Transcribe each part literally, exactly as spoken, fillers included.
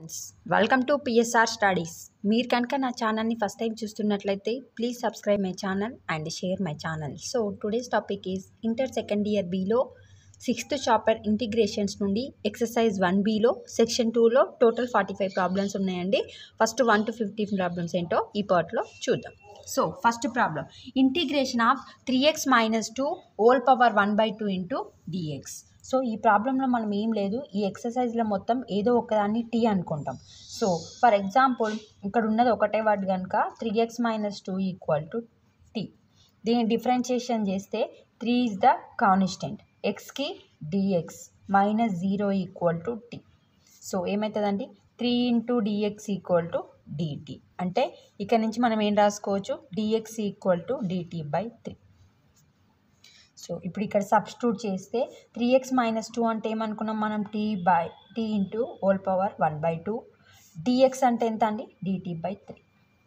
Friends, welcome to PSR studies. మీరు కనుక నా ఛానల్ని ఫస్ట్ టైం చూస్తున్నట్లయితే please subscribe my channel and share my channel. So today's topic is inter second year బీలో sixth chapter integrations నుండి exercise one బీలో section టూలో total forty five problems ఉన్నాయండి. First one to fifteen problems ఏంటో ఈ పార్ట్లో చూద్దాం. So first problem, integration of three x minus two whole power one by two into dx. So ఈ ప్రాబ్లంలో మనం ఏం లేదు, ఈ ఎక్సర్సైజ్లో మొత్తం ఏదో ఒకదాన్ని టీ అనుకుంటాం. సో ఫర్ ఎగ్జాంపుల్ ఇక్కడ ఉన్నది ఒకటే వర్డ్ కనుక three x minus two equal to t. దీన్ని డిఫరెన్షియేషన్ చేస్తే త్రీ ఈజ్ ద కాన్స్టెంట్, ఎక్స్కి dx minus zero equal to t. So ఏమవుతుందండి, three into dx equal to dt. అంటే ఇక్కడ నుంచి మనం ఏం రాసుకోవచ్చు, dx equal to dt by three. So ఇప్పుడు ఇక్కడ సబ్స్టిట్యూట్ చేస్తే త్రీ ఎక్స్ మైనస్ టూ అంటే ఏమనుకున్నాం మనం, t by t into whole power one by two. Dx అంటే ఎంత అండి, డిటీ బై త్రీ.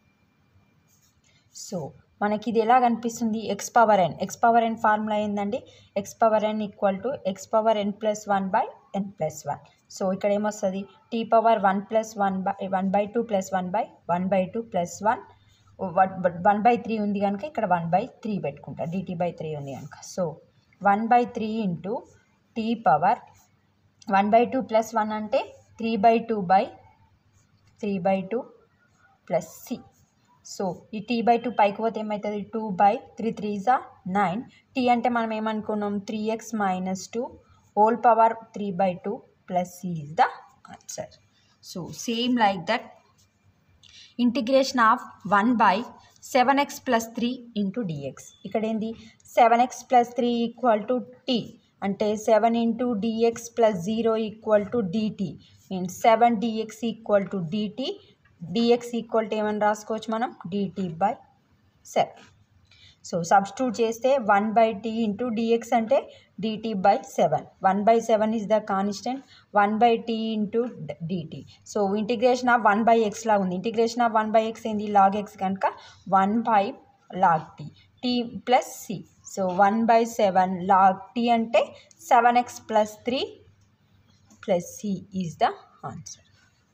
సో మనకి ఇది ఎలా కనిపిస్తుంది, x power n. X power n formula ఏందండి, x power n equal to x power n plus one by n plus one. So ఇక్కడ ఏమొస్తుంది, t power one plus one by one by two plus one by one by two plus one one by three ఉంది కనుక ఇక్కడ one by three పెట్టుకుంటా, dt by three ఉంది కనుక. So one by three into t power one by two plus one అంటే three by two by three by two plus c. So ఈ t by two పైకి పోతే ఏమవుతుంది, two by three three జా nine. T అంటే మనం ఏమనుకున్నాం, three x minus two whole power three by two plus c is the answer. So same like that integration of one by seven x plus three into dx. ఇక్కడ ఏంది, seven x plus three equal to t అంటే seven into dx plus zero equal to dt. Means seven dx equal to dt. Dx equal to ఏమని రాసుకోవచ్చు మనం, dt by seven. So substitute చేస్తే one by t into dx అంటే dt by seven. One by seven is the constant, one by t into dt. So integration of one by x లాగా ఉంది. Integration of one by x ఏంది, log x కనుక one by log t, t plus c. So one by seven log t అంటే seven x plus three plus c is the answer.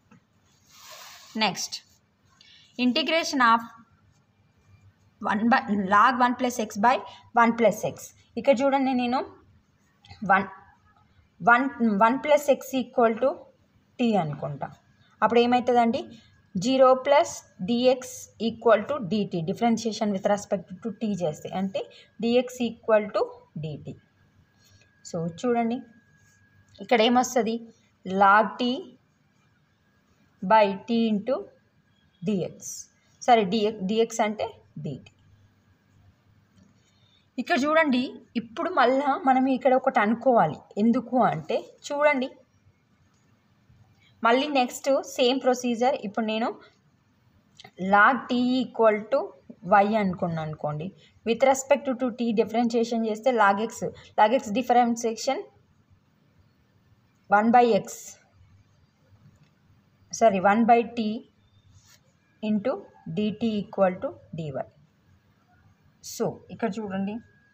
Next integration of one by log one plus x by one plus x. ఇక్కడ చూడండి, నేను one one one plus x equal to t అనుకుంటా. అప్పుడు ఏమవుతుందండి, zero plus dx equal to dt. Differentiation with respect to t చేస్తే అంటే dx equal to dt. So చూడండి ఇక్కడ ఏమొస్తుంది, log t by t into dx. సరే డిఎక్స్ డిఎక్స్ అంటే డిటీ. ఇక్కడ చూడండి, ఇప్పుడు మళ్ళా మనం ఇక్కడ ఒకటి అనుకోవాలి. ఎందుకు అంటే చూడండి, మళ్ళీ నెక్స్ట్ సేమ్ ప్రొసీజర్. ఇప్పుడు నేను log t equal to y అనుకున్నాను అనుకోండి, with respect to t differentiation చేస్తే log x log x differentiation one by x sorry one by t into dt equal to dy. So ఇక్కడ చూడండి,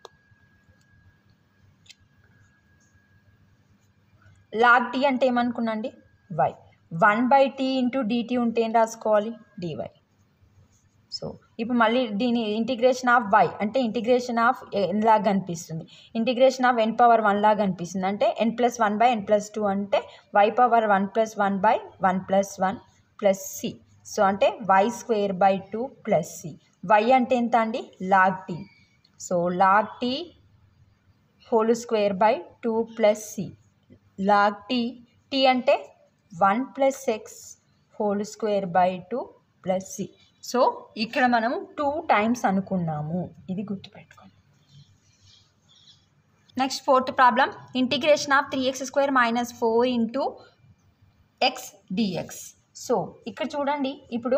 log t అంటే ఏమనుకున్నాండి, y. One by t into dt ఉంటే ఏం రాసుకోవాలి, dy. So ఇప్పుడు మళ్ళీ దీని ఇంటిగ్రేషన్ ఆఫ్ వై అంటే ఇంటిగ్రేషన్ ఆఫ్ ఎన్ లాగా కనిపిస్తుంది, integration of n power one లాగా కనిపిస్తుంది. అంటే n plus one by n plus two అంటే y power one plus one by one plus one plus c. So అంటే y square by two plus c. Y అంటే ఎంత అండి, log t. So log t whole square by two plus c. Log t t అంటే one plus x whole square by two plus c. So ఇక్కడ మనము two times అనుకున్నాము, ఇది గుర్తుపెట్టుకోండి. Next fourth problem, integration of three x square minus four into x dx. So ఇక్కడ చూడండి, ఇప్పుడు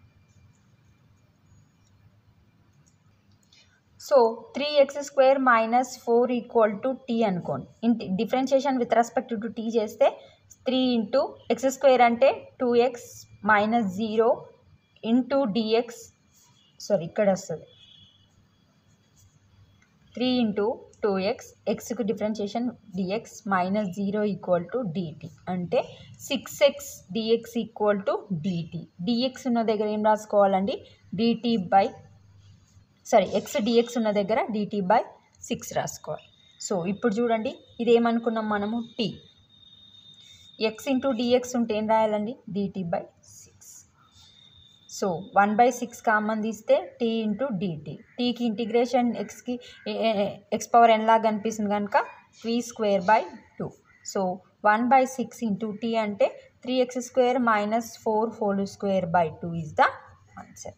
so three x square minus four equal to t అనుకోండి. ఇంటి differentiation with respect to t చేస్తే త్రీ ఇంటూ ఎక్స్ స్క్వేర్ అంటే two x minus zero into dx. Sorry ఇక్కడ వస్తుంది three into two x ఎక్స్కి differentiation dx minus zero equal to dt అంటే six x dx equal to dt. Dx ఉన్న దగ్గర ఏం రాసుకోవాలండి dt by sorry X dx ఉన్న దగ్గర డిటి బై సిక్స్ రాసుకోవాలి. సో ఇప్పుడు చూడండి ఇది ఏమనుకున్నాం మనము టీ ఎక్స్ ఇంటూ డిఎక్స్ ఉంటే ఏం రాయాలండి dt by six. So one by six common తీస్తే టీ ఇంటూ డిటి. టీకి ఇంటిగ్రేషన్ ఎక్స్కి ఎక్స్ పవర్ ఎన్ లాగా కనిపిస్తుంది కనుక three square by two. So one by six into t అంటే three x square minus four whole square by two is the answer.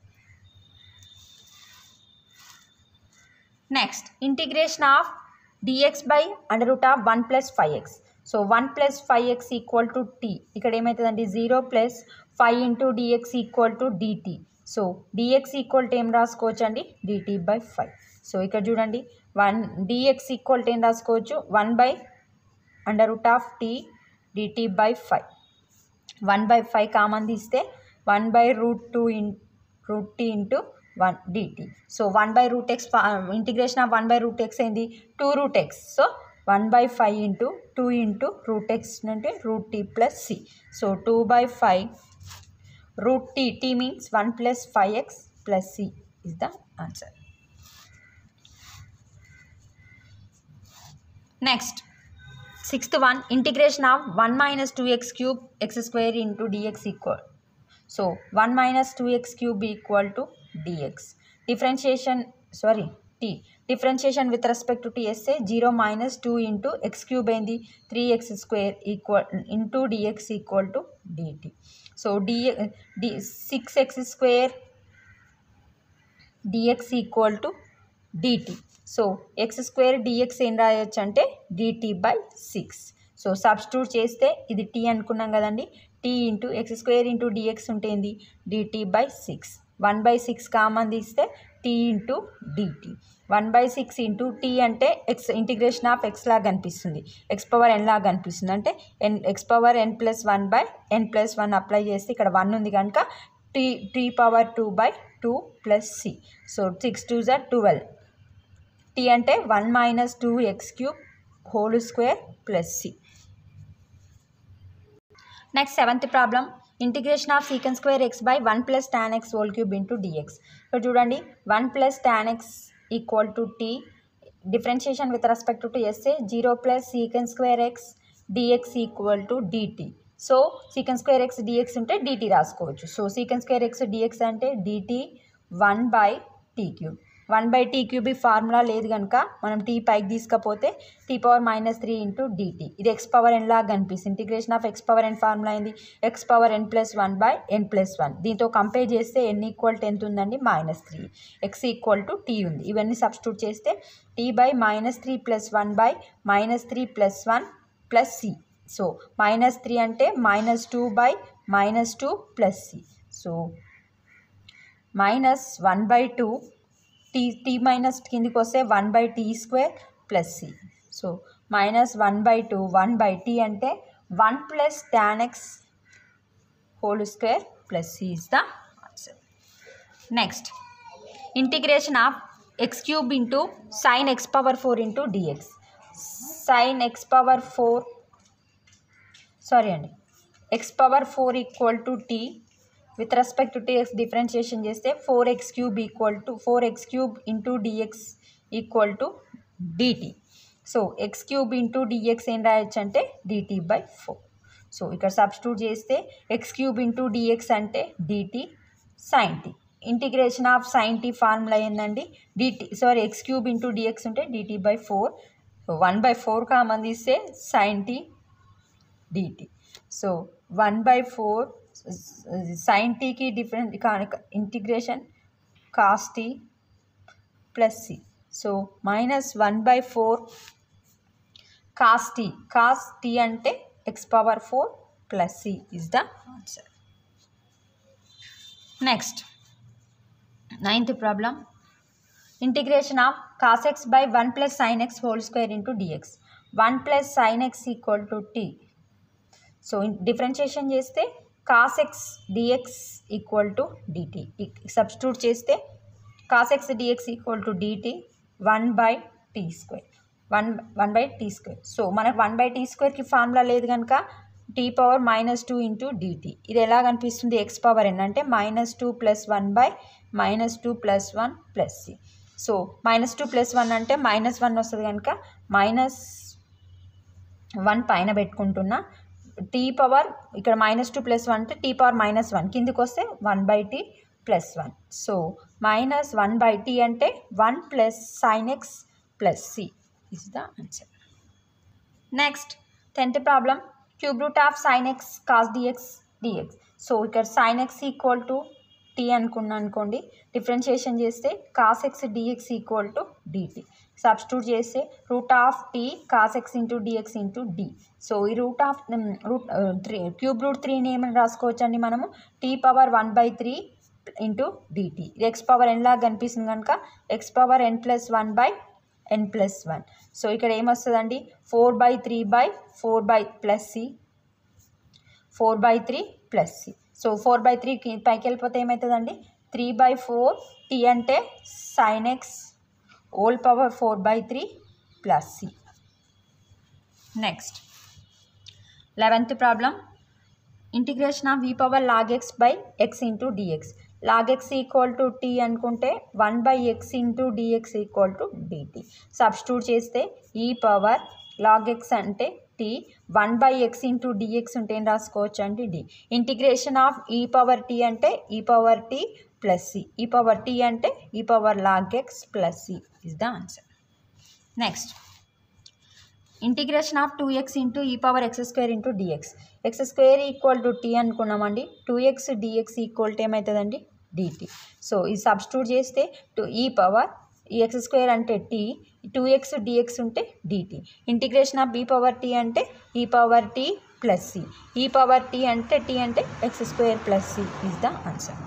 Next integration of dx by under root of one plus five x. So one plus five x equal to t. ఇక్కడ ఏమవుతుందండి zero plus five into dx equal to dt. So dx equal to ఏం రాసుకోవచ్చు అండి DT by five. So ఇక్కడ చూడండి one dx equal to ఏం రాసుకోవచ్చు one by under root of t dt by five. One by five common తీస్తే one by root two in root t into one dt. So one by root x integration of one by root x అయింది two root x. So one by five into two into root x అంటే root t plus c. So two by five root t t means one plus five x plus c is the answer. Next sixth one integration of one minus two x cube x square into dx equal. So one minus two x cube equal to dx. Differentiation, sorry, t. Differentiation with respect to t say zero minus two into x cube and the three x square equal into dx equal to dt. So d, d six x square dx equal to dt. So x square dx ఏం రాయొచ్చు అంటే dt by six. So substitute చేస్తే ఇది t అనుకున్నాం కదండి t into x square into dx ఉంటుంది dt by six. One by six common తీస్తే t into dt. One by six into t అంటే ఎక్స్ ఇంటిగ్రేషన్ ఆఫ్ ఎక్స్ లాగా కనిపిస్తుంది x power n లాగా కనిపిస్తుంది అంటే n x power n plus one by n plus one apply చేస్తే ఇక్కడ one ఉంది కనుక t t power two by two plus c. So six two జా ట్వెల్వ్. టీ అంటే one minus two x cube whole square plus c. Next seventh problem integration of secant square x by one plus tan x whole cube into dx. ఇక్కడ చూడండి one plus tan x equal to t. Differentiation with respect to ఎస్ఏ zero plus secant square x dx equal to dt. So secant square x dx ఉంటే dt రాసుకోవచ్చు. So secant square x dx అంటే dt one by t cube. One by t cube formula లేదు కనుక మనం t పైకి తీసుకపోతే t power minus three into dt. ఇది x power n లాగా కనిపిస్తుంది. Integration of x power n formula అయింది x power n plus one by n plus one. దీంతో కంపేర్ చేస్తే ఎన్ ఈక్వల్ టు ఎంత ఉందండి minus three. X equal to t ఉంది. ఇవన్నీ సబ్స్టిట్యూట్ చేస్తే t by minus three plus one by minus three plus one plus c. So minus three అంటే minus two by minus two plus c. So minus one by two t t minus కిందికి వస్తే one by t square plus c. So minus one by two one by t అంటే one plus tan x whole square plus c is the answer. Next integration of x cube into sine x power four into dx. Sine x power four sorry అండి x power four equal to t. With respect to tx differentiation చేస్తే four x cube equal to four x cube into dx equal to dt. So x cube into dx ఏం రాయొచ్చు అంటే dt by four. So ఇక్కడ substitute చేస్తే x cube into dx అంటే dt sine t. Integration of sine t formula ఏందండి dt sorry x cube into dx ఉంటే dt by four. One by four common తీస్తే sign t dt. So one by four sine టీకి different integration cos t plus c. So minus one by four cos t. Cos t అంటే x power four plus c is the answer. Next ninth problem integration of cos x by one plus sine x whole square into dx. One plus sine x equal to t. So differentiation చేస్తే cos x dx equal to dt. Substitute చేస్తే cos x dx equal to dt one by t square. One one by t square. So మనకు one by t స్క్వేర్కి formula లేదు కనుక t power minus two into dt. ఇది ఎలా కనిపిస్తుంది? X power n అంటే minus two plus one by minus two plus one plus c. So minus two plus one అంటే minus one వస్తుంది కనుక మైనస్ వన్ పైన పెట్టుకుంటున్నా. టీ పవర్ ఇక్కడ మైనస్ టూ ప్లస్ వన్ అంటే టీ పవర్ మైనస్ వన్ కిందికి వస్తే one by t plus one. So minus one by t అంటే one plus sine x plus c is the answer. Next tenth problem, cube root of sine x cos dx dx. So ఇక్కడ sine x equal to t అనుకున్నా అనుకోండి, differentiation చేస్తే cos x dx equal to dt. Substitute చేస్తే root of t cos x into dx into d. So ఈ root of root three cube route త్రీని ఏమని రాసుకోవచ్చు అండి మనము? T power one by three into dt. ఇది x power n లాగా కనిపిస్తుంది కనుక x power n plus one by n plus one. So ఇక్కడ ఏమొస్తుందండి? Four by three by four by plus c, four by three plus c. So four by three పైకి వెళ్ళిపోతే ఏమవుతుందండి? Three by four t అంటే sine x whole power four by three plus c. Next eleventh problem, integration of we power log x by x into dx. Log x equal to t అనుకుంటే one by x into dx equal to dt. Substitute చేస్తే e power log x అంటే t, one by x into dx ఉంటే ఏం రాసుకోవచ్చు అంటే d. Integration of e power t అంటే e power t plus c, e power t అంటే e power log x plus c is the answer. Next integration of two x into ఈ power x square into dx. X square equal to t అనుకున్నామండి, two x dx equal to ఏమవుతుందండి? Dt. So ఇది substitute చేస్తే two e power ఈ x square అంటే t, two x dx ఉంటే dt. Integration of b power t అంటే e power t plus c, e power t అంటే t అంటే x square plus c is the answer.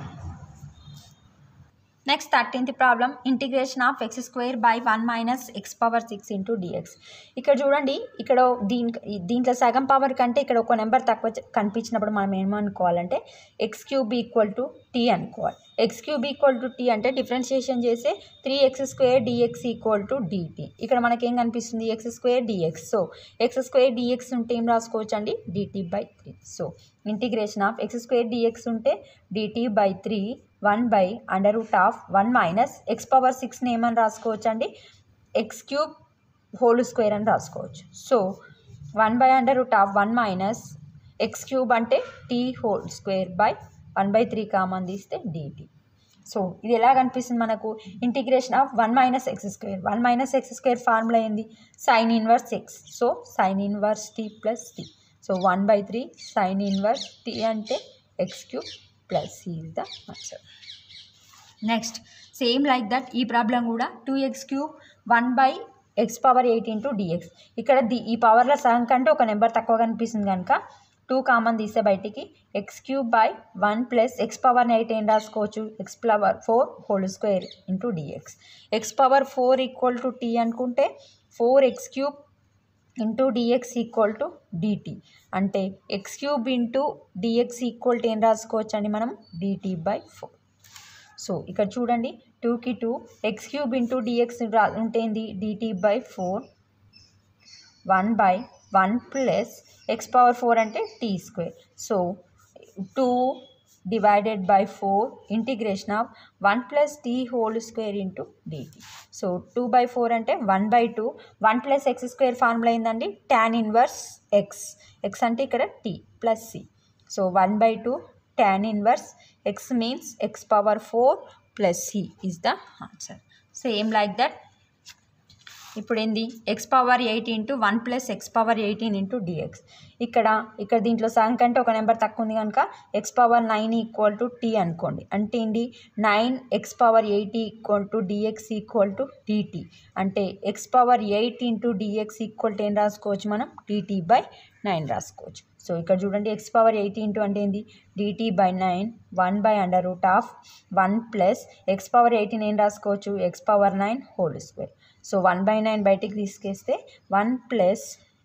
Next thirteenth problem, integration of x square by one minus x power six into dx. ఇక్కడ చూడండి, ఇక్కడ దీని దీంట్లో సగం power కంటే ఇక్కడ ఒక నెంబర్ తక్కువ కనిపించినప్పుడు మనం ఏమనుకోవాలంటే x cube equal to t అనుకోవాలి. X cube equal to t అంటే డిఫరెన్షియేషన్ చేస్తే three x square dx equal to dt. ఇక్కడ మనకేం కనిపిస్తుంది? X square dx. So x square dx ఉంటే ఏం రాసుకోవచ్చు అండి? Dt by three. So integration of x square dx ఉంటే dt by three one by under root of one minus x power సిక్స్ని ఏమని రాసుకోవచ్చు అండి? ఎక్స్ క్యూబ్ హోల్ స్క్వేర్ అని రాసుకోవచ్చు. So one by under root of one minus x cube అంటే t whole square by one by three common తీస్తే dt. So ఇది ఎలా కనిపిస్తుంది మనకు? Integration of one minus x square, one minus x square formula ఏంది? Sine inverse x. So sine inverse t plus t. So one by three sine inverse t అంటే x cube plus c is the answer. Next same like that ఈ problem కూడా two x cube one by x power eight into dx. ఇక్కడ the ఈ పవర్లో సగం కంటే ఒక number తక్కువ కనిపిస్తుంది కనుక టూ కామన్ తీస్తే బయటికి x cube by one plus x power eight ఏం రాసుకోవచ్చు? X power four whole square into dx. X power four equal to t అనుకుంటే four x cube into dx equal to dt. అంటే x cube into dx equal to ఏం రాసుకోవచ్చు అండి మనం? Dt by four. So ఇక్కడ చూడండి, టూకి two x cube into dx రా ఉంటేంది? Dt by four one by one plus x power four అంటే t square. So two divided by four integration of one plus t whole square into dt. So two by four అంటే one by two, one plus x square formula అయిందండి tan inverse x. X అంటే ఇక్కడ t plus c. So one by two tan inverse x means X power four plus c is the answer. Same like that ఇప్పుడు ఏంది? X power eight into one plus x power eighteen into dx. ఇక్కడ ఇక్కడ దీంట్లో సగం కంటే ఒక number తక్కువ ఉంది కనుక x power nine equal to t అనుకోండి. అంటే ఏంటి? Nine x power eight equal to dx equal to dt. అంటే x power eight into dx equal to ఏం రాసుకోవచ్చు మనం? డిటీ బై నైన్ రాసుకోవచ్చు. సో ఇక్కడ చూడండి, ఎక్స్ పవర్ ఎయిట్ ఇంటూ అంటే ఏంది? Dt by nine one by under root of one plus x power eighteen ఏం రాసుకోవచ్చు? X power nine whole square. So one by nine బయటికి తీసుకేస్తే one plus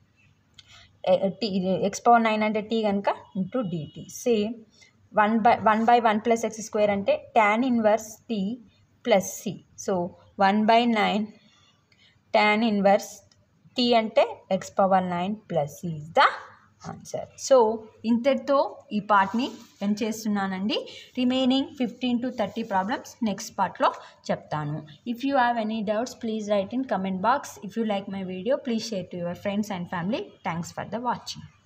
t x power nine అంటే t కనుక into dt. Same one by one by one plus x square అంటే tan inverse t plus c. So one by nine tan inverse t అంటే x power nine plus is the answer. So ఇంతటితో ఈ పార్ట్ని end చేస్తున్నానండి. Remaining fifteen to thirty problems next పార్ట్లో చెప్తాను. If you have any doubts please write in comment box. If you like my video please share to your friends and family. Thanks for the watching.